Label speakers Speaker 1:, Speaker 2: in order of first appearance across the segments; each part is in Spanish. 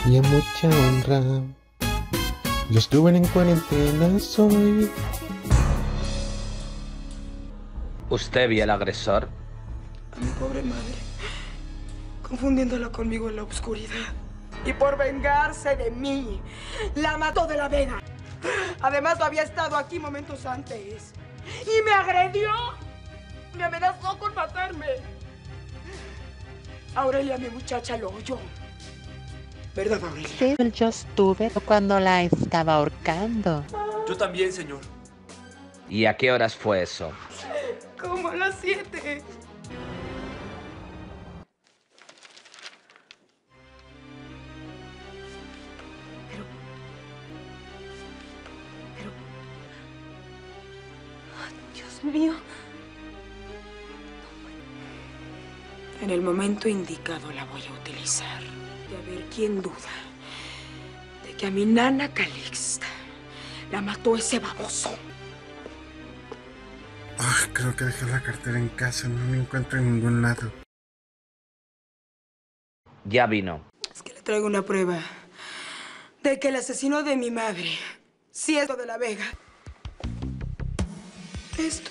Speaker 1: y a mucha honra. Yo estuve en cuarentena, soy.
Speaker 2: ¿Usted vio al agresor?
Speaker 3: A mi pobre madre, confundiéndola conmigo en la oscuridad. Y por vengarse de mí, la mató de la Vega. Además, había estado aquí momentos antes. Y me agredió. Me amenazó con matarme. Aurelia, mi muchacha, lo oyó. ¿Verdad, Aurelia?
Speaker 4: Sí, yo estuve cuando la estaba ahorcando.
Speaker 5: Yo también, señor.
Speaker 2: ¿Y a qué horas fue eso?
Speaker 3: Como a las 7.
Speaker 6: Dios mío.
Speaker 3: En el momento indicado la voy a utilizar. Y a ver quién duda de que a mi nana Calixta la mató ese baboso.
Speaker 1: Creo que dejé la cartera en casa, no me encuentro en ningún lado.
Speaker 2: Ya vino.
Speaker 3: Es que le traigo una prueba de que el asesino de mi madre sí es de la Vega. Esto.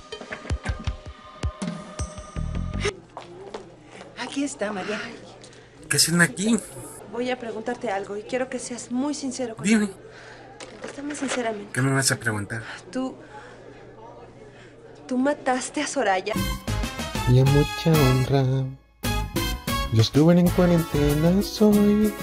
Speaker 6: Aquí está, María.
Speaker 1: ¿Qué hacen aquí?
Speaker 6: Voy a preguntarte algo y quiero que seas muy sincero conmigo.
Speaker 1: Dime,
Speaker 6: Contéstame sinceramente.
Speaker 1: ¿qué me vas a preguntar?
Speaker 6: ¿Tú mataste a Soraya?
Speaker 1: Y a mucha honra. Yo estuve en cuarentena, soy.